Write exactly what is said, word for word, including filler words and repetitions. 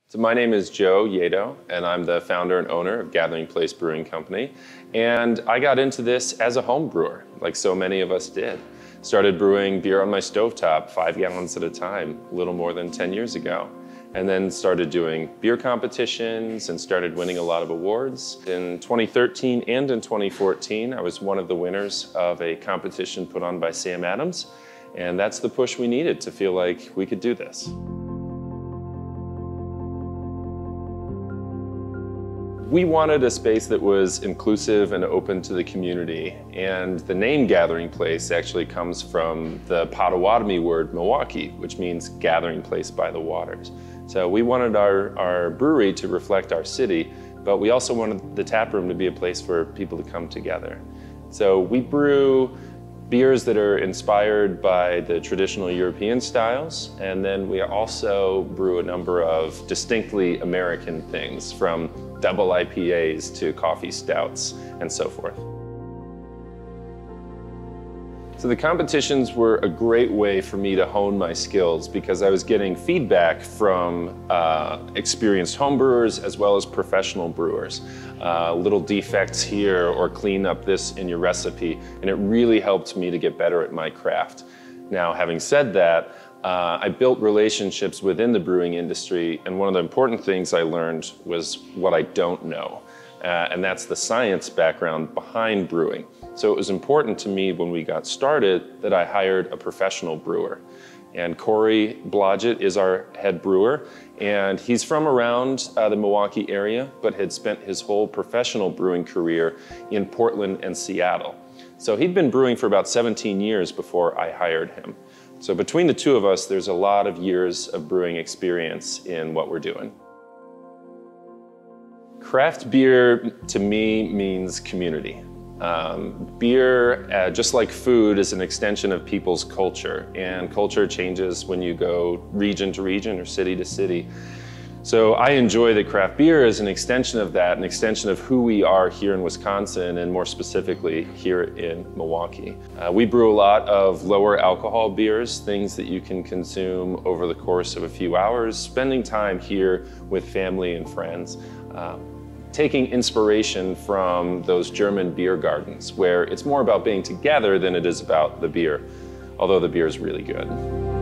So my name is Joe Yeado, and I'm the founder and owner of Gathering Place Brewing Company. And I got into this as a home brewer, like so many of us did. Started brewing beer on my stovetop, five gallons at a time, a little more than ten years ago. And then started doing beer competitions and started winning a lot of awards. In twenty thirteen and in twenty fourteen, I was one of the winners of a competition put on by Sam Adams. And that's the push we needed to feel like we could do this. We wanted a space that was inclusive and open to the community, and the name Gathering Place actually comes from the Potawatomi word Milwaukee, which means gathering place by the waters. So we wanted our, our brewery to reflect our city, but we also wanted the tap room to be a place for people to come together. So we brew beers that are inspired by the traditional European styles, and then we also brew a number of distinctly American things, from double I P As to coffee stouts and so forth. So the competitions were a great way for me to hone my skills because I was getting feedback from uh, experienced homebrewers as well as professional brewers. Uh, little defects here or clean up this in your recipe, and it really helped me to get better at my craft. Now, having said that, uh, I built relationships within the brewing industry, and one of the important things I learned was what I don't know, uh, and that's the science background behind brewing. So it was important to me when we got started that I hired a professional brewer. And Corey Blodgett is our head brewer, and he's from around uh, the Milwaukee area, but had spent his whole professional brewing career in Portland and Seattle. So he'd been brewing for about seventeen years before I hired him. So between the two of us, there's a lot of years of brewing experience in what we're doing. Craft beer to me means community. Um, beer, uh, just like food, is an extension of people's culture, and culture changes when you go region to region or city to city. So I enjoy that craft beer is an extension of that, an extension of who we are here in Wisconsin, and more specifically here in Milwaukee. Uh, we brew a lot of lower alcohol beers, things that you can consume over the course of a few hours, spending time here with family and friends. Um, taking inspiration from those German beer gardens, where it's more about being together than it is about the beer, although the beer is really good.